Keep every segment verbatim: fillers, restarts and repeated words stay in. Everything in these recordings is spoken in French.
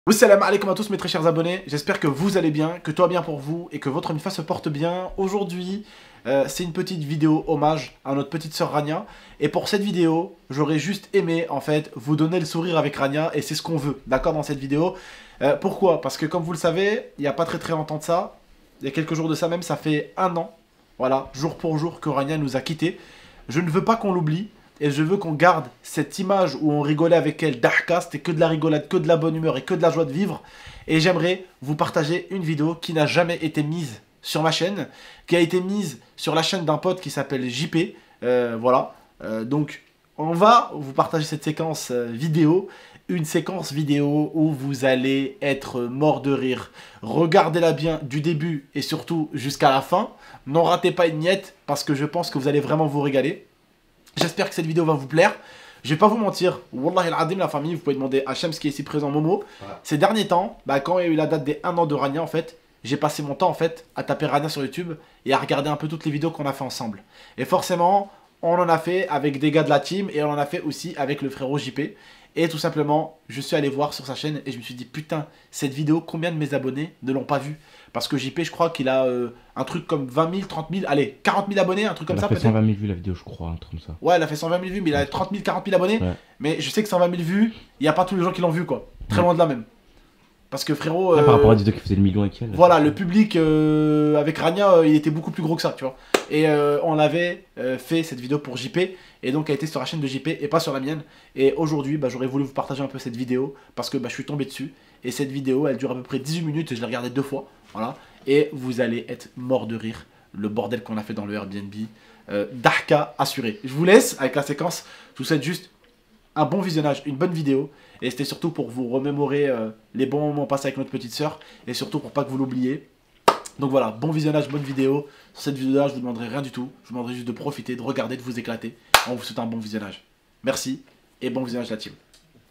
Salam alaikum à tous mes très chers abonnés, j'espère que vous allez bien, que tout va bien pour vous et que votre Mifa se porte bien. Aujourd'hui, euh, c'est une petite vidéo hommage à notre petite sœur Rania. Et pour cette vidéo, j'aurais juste aimé en fait vous donner le sourire avec Rania et c'est ce qu'on veut, d'accord, dans cette vidéo. Euh, pourquoi? Parce que comme vous le savez, il n'y a pas très très longtemps de ça, il y a quelques jours de ça même, ça fait un an, voilà, jour pour jour que Rania nous a quittés. Je ne veux pas qu'on l'oublie. Et je veux qu'on garde cette image où on rigolait avec elle, d'Ahka, c'était que de la rigolade, que de la bonne humeur et que de la joie de vivre. Et j'aimerais vous partager une vidéo qui n'a jamais été mise sur ma chaîne, qui a été mise sur la chaîne d'un pote qui s'appelle J P. Euh, voilà, euh, donc on va vous partager cette séquence euh, vidéo. Une séquence vidéo où vous allez être mort de rire. Regardez-la bien du début et surtout jusqu'à la fin. N'en ratez pas une miette parce que je pense que vous allez vraiment vous régaler. J'espère que cette vidéo va vous plaire. Je vais pas vous mentir, Wallah al-Adim, la famille, vous pouvez demander à Shams qui est ici présent, Momo. Ouais. Ces derniers temps, bah, quand il y a eu la date des un an de Rania, en fait, j'ai passé mon temps en fait à taper Rania sur YouTube et à regarder un peu toutes les vidéos qu'on a fait ensemble. Et forcément, on en a fait avec des gars de la team et on en a fait aussi avec le frérot J P. Et tout simplement, je suis allé voir sur sa chaîne et je me suis dit, putain, cette vidéo, combien de mes abonnés ne l'ont pas vue? Parce que J P, je crois qu'il a euh, un truc comme vingt mille, trente mille, allez, quarante mille abonnés, un truc comme ça peut-être. Elle a fait cent vingt mille vues la vidéo, je crois, un truc comme ça. Ouais, elle a fait cent vingt mille vues, mais il a trente mille, quarante mille abonnés. Ouais. Mais je sais que cent vingt mille vues, il n'y a pas tous les gens qui l'ont vu, quoi. Très ouais. loin de là même. Parce que frérot... Ah, euh, par rapport à des vidéos qui faisaient le million et quelques. Voilà, le public euh, avec Rania, euh, il était beaucoup plus gros que ça, tu vois. Et euh, on avait euh, fait cette vidéo pour J P, et donc elle était sur la chaîne de J P et pas sur la mienne. Et aujourd'hui, bah, j'aurais voulu vous partager un peu cette vidéo, parce que bah, je suis tombé dessus. Et cette vidéo, elle dure à peu près dix-huit minutes, et je l'ai regardée deux fois, voilà. Et vous allez être mort de rire, le bordel qu'on a fait dans le Airbnb. Euh, D'Ahka assuré. Je vous laisse avec la séquence, je vous souhaite juste un bon visionnage, une bonne vidéo. Et c'était surtout pour vous remémorer euh, les bons moments passés avec notre petite sœur. Et surtout pour pas que vous l'oubliez. Donc voilà, bon visionnage, bonne vidéo. Sur cette vidéo-là, je vous demanderai rien du tout. Je vous demanderai juste de profiter, de regarder, de vous éclater. On vous souhaite un bon visionnage. Merci et bon visionnage la team.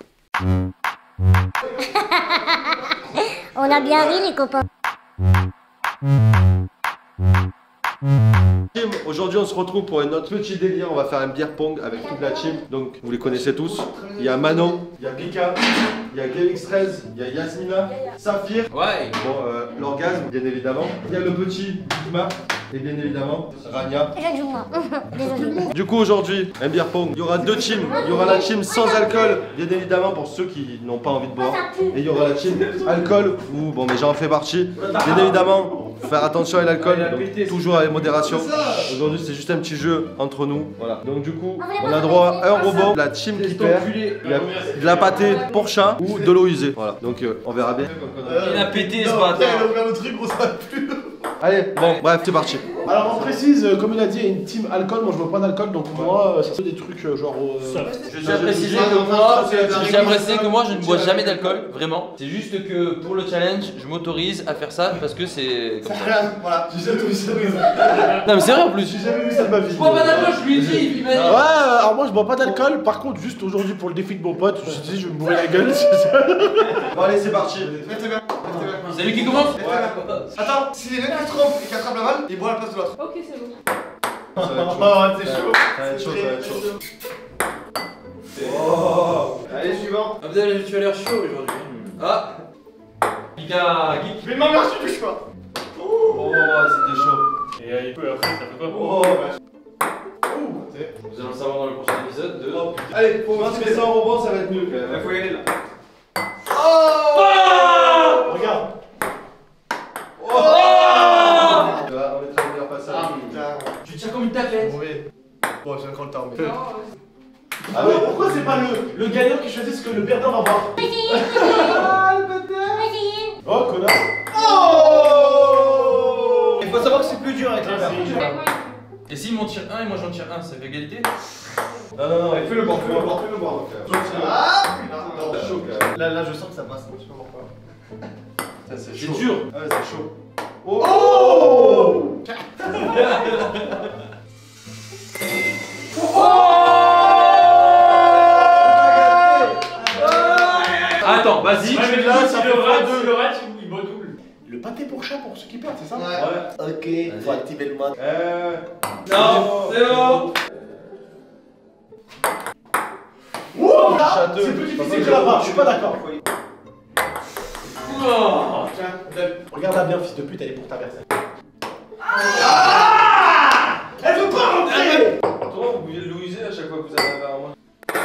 On a bien ri les copains. Aujourd'hui on se retrouve pour un autre petit délire, on va faire un beer pong avec toute la team. Donc vous les connaissez tous. Il y a Manon, il y a Bika, il y a Gamix treize, il y a Yasmina, Saphir, ouais. Bon, euh, l'orgasme bien évidemment. Il y a le petit Bigma et bien évidemment Rania. Je joue moi. Désolé. Du coup aujourd'hui un beer pong, il y aura deux teams. Il y aura la team sans alcool bien évidemment pour ceux qui n'ont pas envie de boire. Et il y aura la team alcool où bon mais j'en fais partie. Bien évidemment faire attention à l'alcool, donc toujours avec modération. Aujourd'hui c'est juste un petit jeu entre nous. Voilà. Donc du coup on a droit à un robot. La team qui perd, il y a de la pâtée pour chat ou de l'eau usée. Voilà. Donc euh, on verra bien. Il a pété ce bâtard. Il a ouvert le truc, on s'en plus. Allez, bon, bref, c'est parti. Alors on précise, euh, comme il a dit, il y a une team alcool, moi je bois pas d'alcool, donc moi euh, ça c'est des trucs euh, genre... Euh... Je tiens à préciser que moi, je tiens à préciser que moi je ne bois jamais d'alcool, vraiment. C'est juste que pour le challenge, je m'autorise à faire ça parce que c'est comme ça. Voilà, j'ai jamais vu ça. Non mais c'est vrai en plus. J'ai jamais vu ça de ma vie. Je bois pas d'alcool, je lui ai dit, il m'a dit. Ouais, alors moi je bois pas d'alcool, par contre juste aujourd'hui pour le défi de mon pote, je me suis dit je vais me bourrer la gueule. Bon allez c'est parti. C'est lui qui commence. Attends, si les mecs qui se trompent et qui attrapent la balle, ils boivent à la place de l'autre. Ok, c'est bon. Ça va être chaud. Oh, c'est chaud. Ça va être chaud, ça va être chaud. Oh. Allez, suivant. Ah, vous avez, tu as l'air chaud aujourd'hui. Ah. Bika, geek. Mais ma mère, tu touches pas. Oh, c'était chaud. Et euh, après, ça fait quoi? Oh, Nous allons le savoir dans le prochain épisode de. oh allez, faut voir si c'est en rebond, ça va être mieux quand même. Il faut y aller là. Oh, regarde. Oh, on est très bien passé. Ah putain. Tu tires comme une tapette. Oui. Bon, j'ai encore le temps. Mais... Ah ouais, pourquoi c'est pas le, le gagnant qui choisit ce que le perdant va voir? Ah, le Oh, connard. Oh. Il faut savoir que c'est plus dur avec la verre. Et s'il m'en tire un et moi j'en tire un, ça fait égalité? Non, non, non, Fais le bord, fais le bord, fais le bord. Ah putain. C'est chaud quand même. Là, là, je sens que ça passe. Je sais pas pourquoi. Ça, c'est C'est chaud. dur. Ouais, c'est chaud. Oh, Oh. Attends, vas-y, Ouais, tu mais le là, là, ça si fait le rate, deux. si le rate, il boit double. Le pâté pour chat pour ceux qui perdent, c'est ça? Ouais. Ok, faut activer le mode. Euh... Non, c'est bon. Wow, c'est plus difficile que là-bas, je suis pas d'accord. Oh. Tiens, regarde-la bien, fils de pute, elle est pour ta verse. Ah, elle veut pas rentrer. Comment vous pouviez Louiser à chaque fois que vous avez un verre à moi?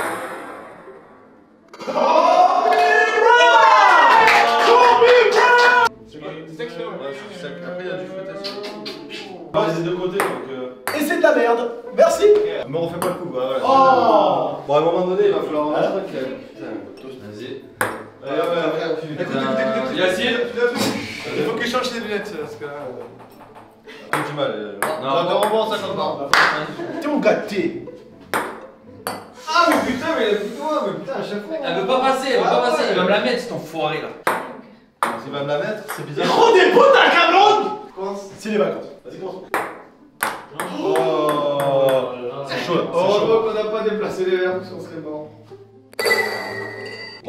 Après, il y a du fruit aussi. Ah, c'est des deux côtés donc. Euh... Et c'est de la merde. Merci. Mais on fait pas le coup, bah voilà. Oh. Bon, à un moment donné, il va falloir un truc. Vas-y. Allez, ouais, ouais, Écoute, écoute, écoute, Yacine. il faut qu'il change ses lunettes, parce que là. J'ai du mal. Non, Encore en bon, cinquante barres. T'es mon gâté. Ah, mais putain, mais toi, mais putain, à chaque fois. Elle veut pas passer, elle veut pas passer. Il va me la mettre, cet enfoiré là. Il va me la mettre, c'est bizarre. Gros des putes à Cameroun. Commence. C'est les vacances. Vas-y, commence. Oh, c'est chaud. Oh, je vois qu'on n'a pas déplacé les verres, parce qu'on serait mort. Oh.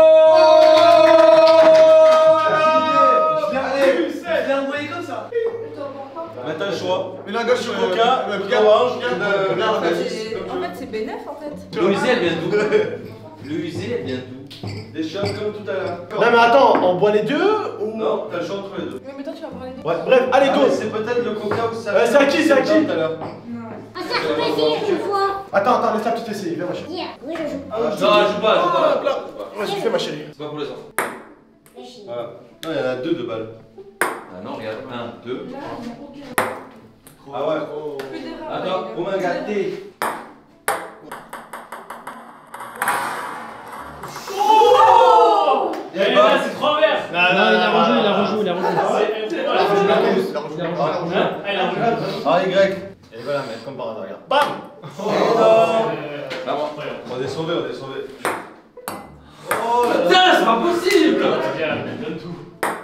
Je l'ai envoyé comme ça. Mais t'as le choix. Mais la gauche, Du coca, du orange, de la En fait, c'est bénéf en fait. Louisé, elle vient d'où? Louisé, elle vient d'où? Des shots comme tout à l'heure. Non mais attends, on boit les deux ou... Non, t'as le choix entre les deux. Mais, mais toi, tu vas parler de. Ouais, bref, allez Ah, go. mais c'est peut-être le coca ou ça. Euh, c'est à qui, c'est à qui? Tout à l'heure. Non. Ah, ça, je peux essayer une fois. Attends, attends, laisse la petite essayer, viens ma chérie. Hier, oui, je joue. Ah, Non, je joue pas, je joue pas. Vas-y, fais ma chérie. C'est pas pour les enfants. Voilà. Non, il y en a deux de balles. Ah non, regarde, un, deux. Là, il n'y a aucun. Ah ouais. Plus d'erreur. Attends, On m'a gâté. Eh ben, c'est trois verres. Non, Non, il a rejoué, il a rejoué, il a rejoué. C'est- La rouge, la rouge, la rouge. Il a rejoué. Ah, la rouge. Hein Elle a rejoué. Ah, Y. Et voilà, mais comme par hasard, regarde. Bam. Oh non. Bah bon. On est sauvés, on est sauvés. Oh putain, c'est pas possible. Regarde, donne tout.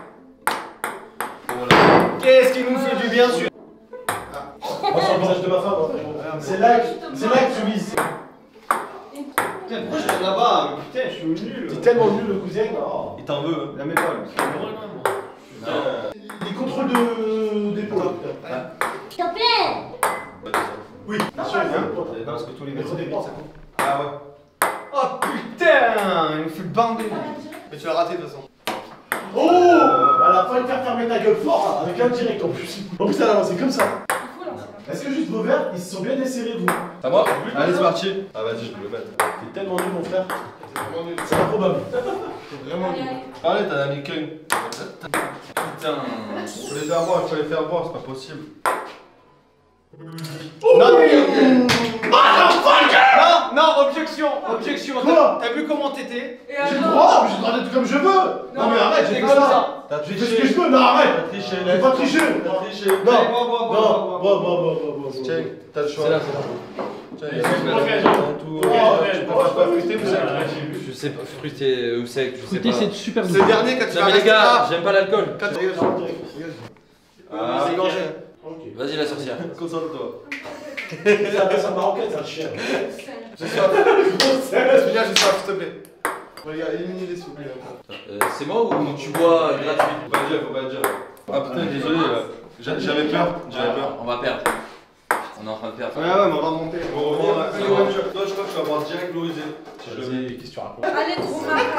Qu'est-ce qui nous fait du bien sur. Moi, sur le visage de ma femme. hein. C'est là, que- c'est là que tu vises. Putain, pourquoi je suis là-bas? Mais putain, je suis nul. T'es tellement nul, le cousin. Oh. Il t'en veut, hein. La mets pas, lui. Les contrôles de d'épaule. S'il te plaît. Oui, bien sûr. Hein hein. Non, parce que tous les Mettre des portes, ça compte. Ah ouais. Oh putain, il me fait bander. Mais tu l'as raté de toute façon. Oh. Elle a failli faire fermer ta gueule fort, là, avec un direct en plus. En plus, elle a lancé comme ça. Il faut lancer. Est-ce que juste vos verres, ils se sont bien desserrés, vous? À moi. Allez, c'est parti. Ah, vas-y, je peux le mettre. T'es tellement nul, mon frère. C'est vraiment nul. C'est improbable. C'est vraiment Allez, nul. allez. Allez, t'en as mis qu'un. Putain. Faut les faire boire, il faut les faire boire, c'est pas possible. Oh non. Non, non, objection, objection. Quoi? T'as- T'as vu comment t'étais? Et J'ai le alors droit, mais j'ai le droit d'être comme je veux. Non, mais arrête, j'ai t'es fait comme ça. ça. T'as J'ai fait ce que je veux, non, T'as arrête. triché. J'ai pas triché. T'as triché. Non. Allez, bois, bois, bois, Non, bois, bois, bois. bois, bois, bois, bois. Tiens, t'as le choix. C'est là, c'est là. Tiens, Et il y a c'est tout, pour là, l'occasion. tout. Oh, Tu je peux pas pense fruiter, que vous savez. Ah, j'ai vu. Je sais pas, fruité ou sec, je sais Fruité, pas. c'est super C'est bon. le dernier quand tu Non vas mais les rester gars, là. j'aime pas l'alcool. Quand tu Ah, c'est gorgé. Vas-y la sorcière. concentre-toi. Ça, ça marocaine, ça, le chien. J'ai soif. Julien, j'ai soif, s'il te plaît. Regarde, éliminez-les, s'il vous plaît. Euh, c'est moi ou tu bois gratuit? Faut pas le dire, faut pas le dire. Ah putain, désolé, euh, j'a- j'avais peur, j'avais peur. On va perdre. On est en train de perdre. Ouais, ouais, mais on va remonter. Bon, On bon, va allez, remonter. ouais, je- toi, je crois que tu vas avoir direct Louisé. Si je le mets. Qu'est-ce que tu racontes? Allez, gros macaque.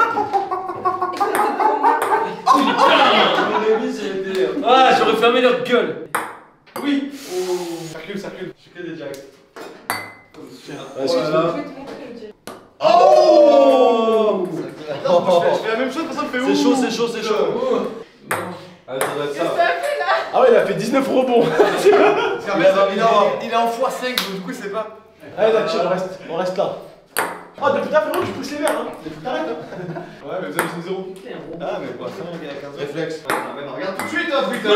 Rémi, c'était. Ah, j'aurais fermé leur gueule. Oui. Ça recule, ça recule. Je fais que des directs. Ouais, Je vais te montrer le dieu. Oh! Je fais- je fais la même chose, personne fait ouh. C'est chaud, c'est chaud, c'est chaud. Allez, ça doit être Qu'est-ce que ça. t'as fait là? Ah ouais, il a fait dix-neuf rebonds. Parce qu'en Il fait, a vingt il est- minutes. il est en fois cinq, donc du coup, c'est pas. Allez, d'accord, on reste, on reste là. Ah, depuis ta frérot, tu pousses les verres, hein. Il faut que t'arrêtes, hein. Ouais, mais vous avez fait zéro. Ah, mais quoi, ça, il y a quinze réflexes. Ah, mais non, regarde tout de suite, hein, putain.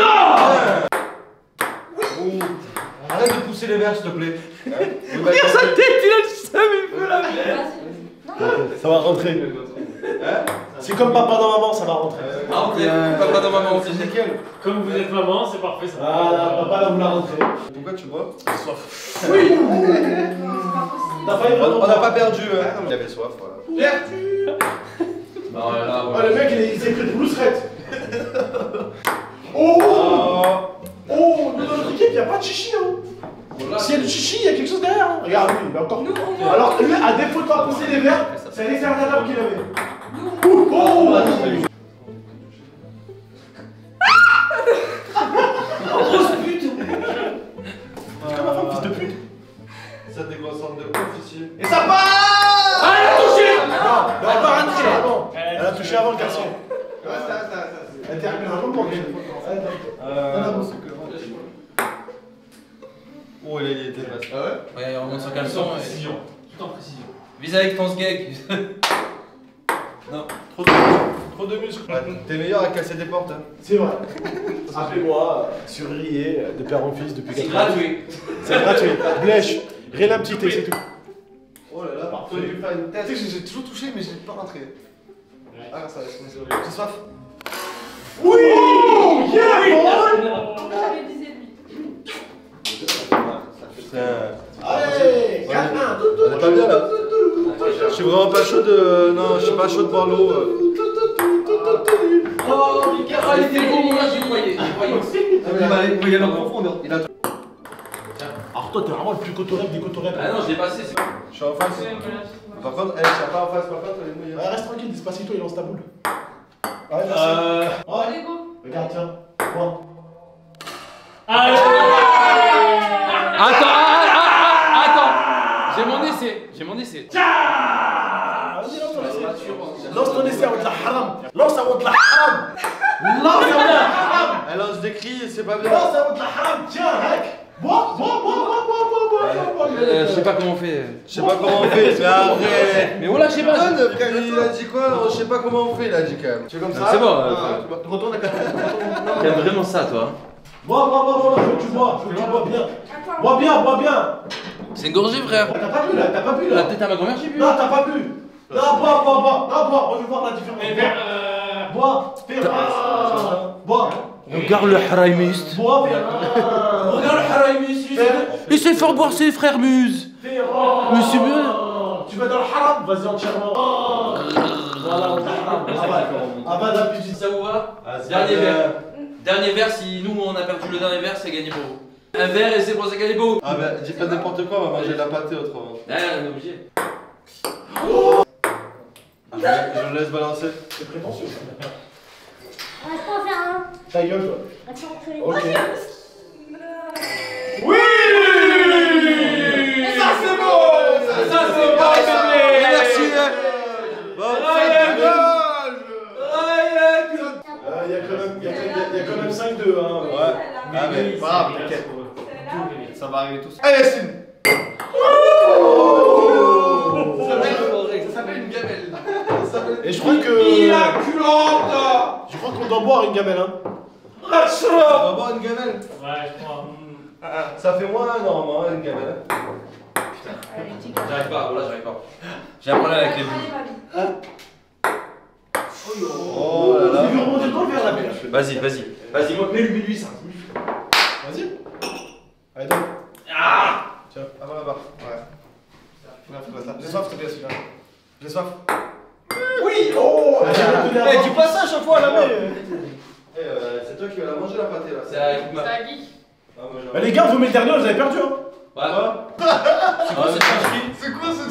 Ouh. Arrête de pousser les verres, s'il te plaît. Regarde sa tête, il a le seum, il veut la Vas-y. Non, Ça va rentrer. C'est comme papa dans maman, ça va rentrer. Ah, ok, papa dans maman, C'est c'est nickel. Comme vous êtes maman, c'est parfait ça. Voilà, papa là, vous la rentrez. Pourquoi tu bois? non, c'est pas possible. T'as failli On vraiment. on n'a pas perdu, hein. Il avait soif, voilà. Non, là, Oh, ouais. le mec, il est- il s'est pris de Bruce Red. Oh! Oh. Oh! Dans notre équipe, il n'y a pas de chichi, hein. S'il y a du chichi, il y a quelque chose derrière, hein. Regarde, lui, il a encore. Nous, au moins. Alors, lui, à défaut de pas pousser les verres, c'est l'extérieur de la table qu'il avait. Nous, Oh! Reste, reste, reste. Elle termine un moment. Oh, il a été dépassé. Ah ouais? Ouais, on remonte son caleçon. et- Précision. Tout en précision. Vise avec ton sgeg. Non. Trop de, trop de muscles. Ouais, t'es meilleur à casser des portes. Hein. C'est vrai. Appelez-moi sur Rier de père en fils depuis C'est quatre ans. gratuit. C'est gratuit. Blèche. Rien un petit thé, c'est tout. Oh là là, Parfait. t'aurais dû faire une tête. Tu sais que j'ai toujours touché, mais je l'ai pas rentré. Ah, ça va, c'est bon. J'ai soif. Oui. J'avais disé lui. Putain. Allez, quatre un. On est pas bien là. Je suis vraiment pas chaud de. Non, je suis pas chaud de boire l'eau. euh. Oh, Mika, oh, il était beau, moi j'y croyais. J'y croyais aussi. Il y a en profondeur. Il a Alors toi, t'es vraiment le plus cotorep des cotorep. Ah non, je l'ai passé. c'est- Je suis en face. Par contre, elle, je suis pas en face, par contre, elle est mouillée. Ouais, reste tranquille, Despacito, il lance ta boule. Ouais, merci. Euh. Ouais. Allez, go. Regarde, tiens. Moi. Allez. Attends, ah, ah, ah, attends. J'ai mon essai. J'ai mon essai. Ah, vas-y, lance ton essai. Lance ton essai, on te la haram. Lance, on te la haram. Lance, on te la haram. Elle lance des cris et c'est pas bien. Lance, on te la haram. Tiens, rec. Bois, bois, bois, bois, bois, bois, bois, bois, bois. Euh, je sais pas comment on fait. Je sais pas comment on fait, mais arrête. Mais voilà, je sais pas. Donne, frère, il a dit quoi? Je sais pas comment on fait, il a dit quand même. Tu es comme ça? C'est bon, Ah, euh, tu vas- Retourne à quatre. T'aimes vraiment ça, toi? Bois, bois, bois, bois, je veux que tu bois, je veux que tu bois bien. Attends. Bois bien, bois bien. C'est une gorgée, frère. T'as pas bu là, t'as pas bu La là. tête à ma grand-mère, j'ai bu. Non, t'as pas bu. Non, bois, bois, bois. Non, bois, on veut voir la différence. Et vers. euh, Bois, fais un. Bois. Regarde le haraimiste. Bois, fais un. Regarde le haraimiste. Il sait faire boire ses frères muses. Fais un. Mais c'est bien. Tu vas dans le haram, vas-y entièrement. Voilà, on haram. Avale, avale la petite. Ça vous va? Ah, c'est Dernier pas verre. bien. Dernier verre, si nous on a perdu le dernier verre, c'est gagné pour vous. Un verre et c'est pour ça gagné pour vous. Ah, bah, dis pas n'importe quoi, on va manger de la pâtée autrement. Ah, on est obligé. Je, je le laisse balancer. C'est prétentieux. On va pas en faire un. Ta gueule, toi. Attends, je vais Ok. Ça c'est beau. Ça c'est beau, bébé. Merci, hein. Bon, Il y a quand même- y a quand même- y a quand même cinq deux. Hein. Ouais. Ah, mais Pas grave, t'inquiète. Celle-là. Ça va arriver tous. Allez, Yacine. Ça s'appelle une gamelle. Et je crois que. culante. Je crois qu'on doit boire une gamelle. Hein. On va boire une gamelle. Ouais, je crois. Ça fait moins normalement, hein, une gamelle. Allez, petit J'arrive pas, voilà, j'arrive pas. J'ai un problème avec les bulles. Allez, Oh là là. Tu veux remonter dans le verre là, mais. Vas-y, vas-y. Vas-y, moi, mets-lui, mets-lui ça. Vas-y. Allez, donne. Tiens, avant la barre. Ouais. J'ai soif, s'il te plaît, celui-là. J'ai soif. Oui. Oh. Eh, tu passes ça à chaque fois, là, mais. Eh, euh, c'est toi qui vas la manger la pâtée là. C'est avec ma. ça geek. Ah, moi, j'ai- Bah, les gars, vous mettez le dernier, vous avez perdu. Hein. Ouais. Quoi? C'est quoi cette tricherie? C'est quoi ce.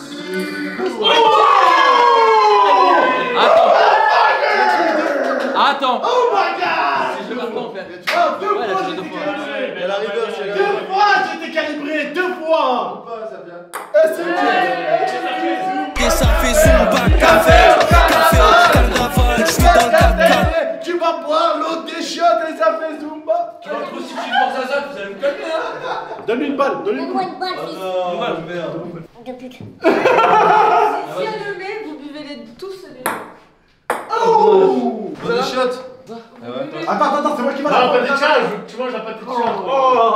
Attends. Attends. Oh my god. Si je le marque pas, en fait. Ah, deux Ouais, la fois, touche de j'étais deux fois. calibré. Elle arrive là, c'est là. Deux fois, j'étais calibré. Deux fois. Pas, ça vient. Eh, c'est bien. Et ça fait Zumba, café, café au carnaval, je suis dans le quatre quatre. Tu vas boire l'eau des chiottes et ça fait Zumba. Tu vas trop si tu forces à ça, vous allez me calmer, hein. Donne-lui une balle, donne-lui une Donne-moi balle. une balle, Oh fils. non, merde. De pute. Si elle le met, vous buvez les tous les deux. Oh. Bon, des chiottes. Ah ouais. Attends, attends, attends, c'est moi qui Non, va. pas de tiens, je veux que tu manges la pâte de tiens. Oh.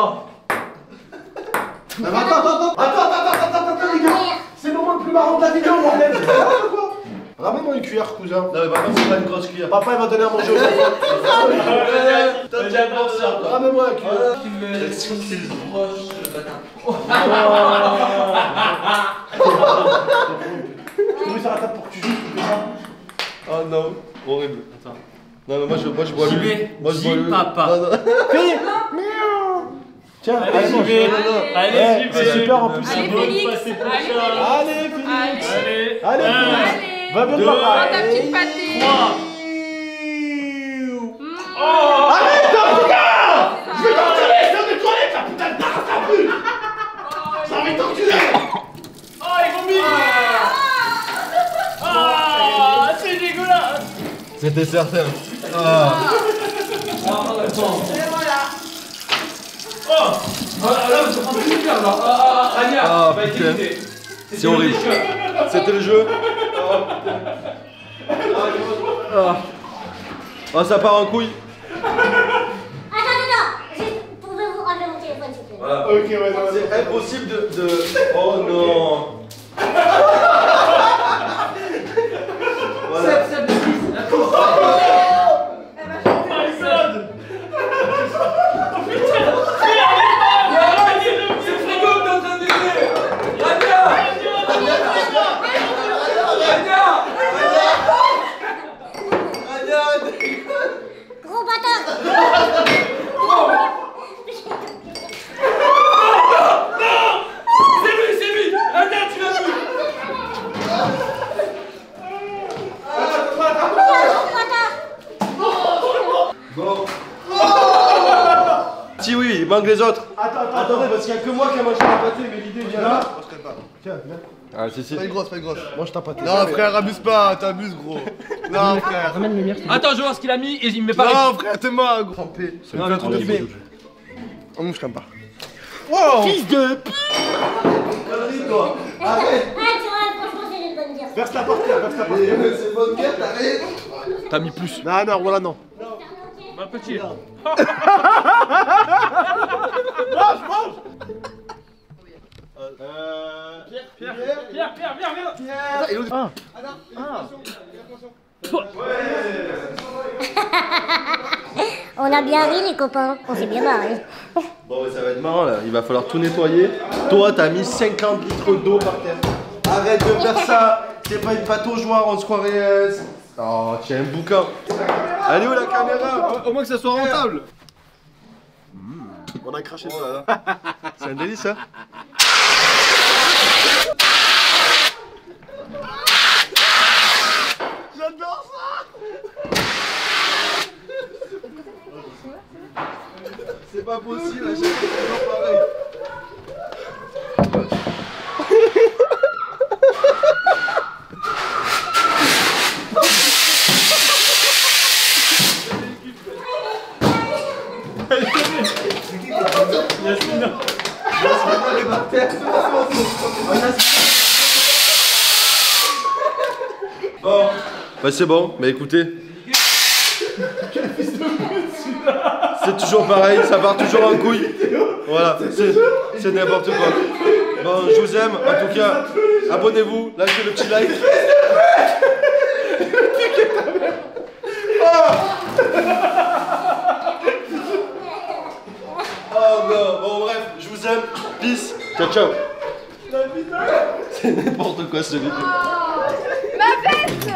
Non, mais attends, attends, attends, attends, attends, attends, attends, attends, les gars. C'est le moment le plus marrant de la vidéo, bordel. C'est n'importe quoi. Ramène-moi une cuillère, cousin. Non, mais par contre, c'est pas une grosse cuillère. Papa, il va donner à manger aux enfants. T'as déjà pensé à toi. Ramène-moi la cuillère. Tu me c'est proche, le bâtard. Je t'ai mis sur la table pour que tu joues, tu fais ça. Oh non, horrible. Attends. Non, mais moi je, moi, je bois J'y lui. vais. Moi je bois J'y lui. papa. Non, non. Tiens, Allez, allez, j'y mange. vais. Non, non, non. Allez, Eh, j'y c'est vais. super en plus. Allez, c'est beau. Félix. passer pour Allez, ça. Félix. Allez, Félix. Allez. Allez, Un, Félix. Allez. Va bien, Deux. papa. Prends ta petite pâtée. trois. Mmh. Oh. Arrête, regarde. Je vais t'enculer, c'est des toilettes, la putain de tasse, t'as vu. Oh, Ça va t'enculer. Oh, il vomit. Ah, c'est dégueulasse. C'est C'était certain. Ah. Ah, attends. Et voilà. Oh. Ah, là, je prends plus de faire là. Ah, ah, Rania. Ah, bah, putain. c'était- C'est horrible. C'était le jeu. Ah. Oh, ça part en couille. Attends, attends, attends. Pouvez-vous ramener mon téléphone, s'il vous plaît? Voilà. Ok, ouais, ça va. C'est impossible de, de... Oh non. Voilà. Seb, Seb, le fils, la course. C'est le frigo que t'es en train de laisser. Rania. Rania. Gros bâtard! C'est lui, c'est lui. Rania, tu l'as vu. Bon. Si oui, il manque les autres. Attends, attends, Attendez, parce qu'il n'y a que moi qui a mangé la pâté, mais l'idée vient là. Moi, je traîne pas. Tiens, viens. Ah, si, si. Pas une grosse, pas une grosse. Moi, je t'ai pâté. Non, frère, abuse pas, t'abuses, gros. Non, frère. Ramène le mien. Attends, je vais voir ce qu'il a mis et il me met pas. Non, frère, t'es mort, gros. Trempé. C'est un truc de Oh, moi, je crème pas. Wow! Fils de p. toi. Arrête. Ah, tu vois, franchement, c'est une bonne guerre. Verse la par terre, verse la par terre. C'est bonne guerre, t'arrêtes. T'as mis plus. Non, non, voilà, non. Un petit. Euh. Pierre, Pierre, Pierre, Pierre, viens. Ah. On a bien ri, les copains. On s'est bien marré. Bon, mais ça va être marrant là. Il va falloir tout nettoyer. Toi, t'as mis cinquante litres d'eau par terre. Arrête de faire ça. C'est pas une pâte aux joints, on se croirait. euh, Oh, tiens, un bouquin. Allez où la caméra? Au moins que ça soit rentable. On a craché Oh là là. C'est un délice, hein? J'adore ça. C'est pas possible, à chaque fois c'est toujours pareil. Bon, bah c'est bon, mais écoutez. C'est toujours pareil, ça part toujours en couille. Voilà, c'est n'importe quoi. Bon, je vous aime, en tout cas, abonnez-vous, lâchez le petit like. Oh non, bon bref, je vous aime, peace, ciao ciao. C'est n'importe quoi cette vidéo. Ma veste.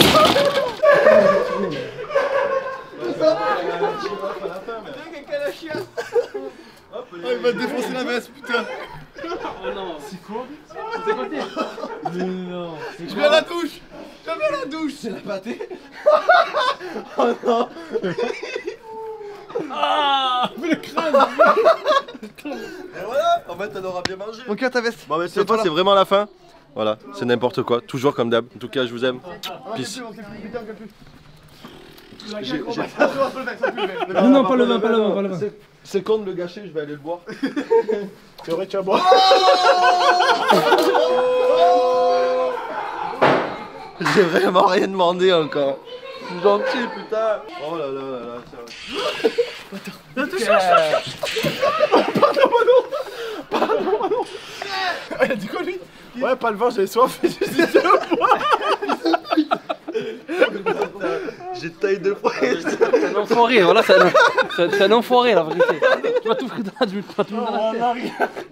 Oh, il va te défoncer la veste, putain. Oh non. C'est quoi? C'est côté. Mais non. Je vais à la douche. Je vais à la douche. C'est la pâtée. Oh non. Ah, mais le crâne. Et voilà, en fait, on aura bien mangé. Mon cœur, ta veste. Bon, mais cette fois, c'est vraiment la fin. Voilà, c'est n'importe quoi, toujours comme d'hab. En tout cas, je vous aime. Peace. J'ai- j'ai- Non, non, pas le vin, pas le vin, pas le vin. C'est- C'est con de le gâcher, je vais aller le boire. C'est vrai, tu vas boire. J'ai vraiment rien demandé encore. Je suis gentil, putain. Oh là là là là. Il a dit quoi lui? Ouais, pas le vin, j'avais soif. J'ai dit de boire. J'ai taillé deux fois. C'est un enfoiré, voilà, c'est un, c'est- c'est un enfoiré la vérité. Tu vas tout foutre dans la tu vas tout mettre dans la tête.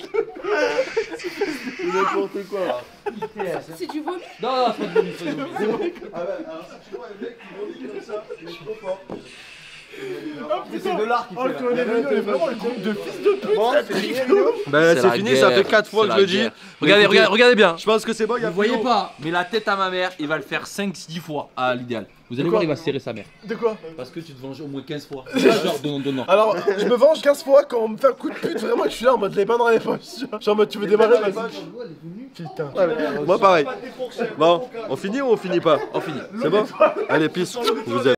N'importe quoi. C'est du vomi. Non, non, c'est pas du tout, c'est pas du tout. Ah ouais, alors si tu vois les mecs qui vont dire comme ça, c'est trop fort. C'est de l'art qui fait. Oh, on est vraiment le groupe de fils de pute. Bon, c'est fini. Ben C'est c'est la fini, guerre, ça fait quatre fois c'est que la je le dis. guerre. Regardez, regardez, regardez bien. Je pense que c'est bon, il y a Vous voyez plus d'eau. pas, mais la tête à ma mère, il va le faire cinq dix fois à l'idéal. Vous allez quoi voir, il va serrer sa mère. De quoi? Parce que tu te venges au moins quinze fois. Genre donnant, donnant. Alors, je me venge quinze fois quand on me fait un coup de pute, vraiment, que je suis là en mode les mains dans les poches. tu vois. Genre en mode tu veux démarrer, vas-y. Putain. Moi pareil. Bon, on finit ou on finit pas? On finit. C'est bon? Allez, peace. Je vous aime.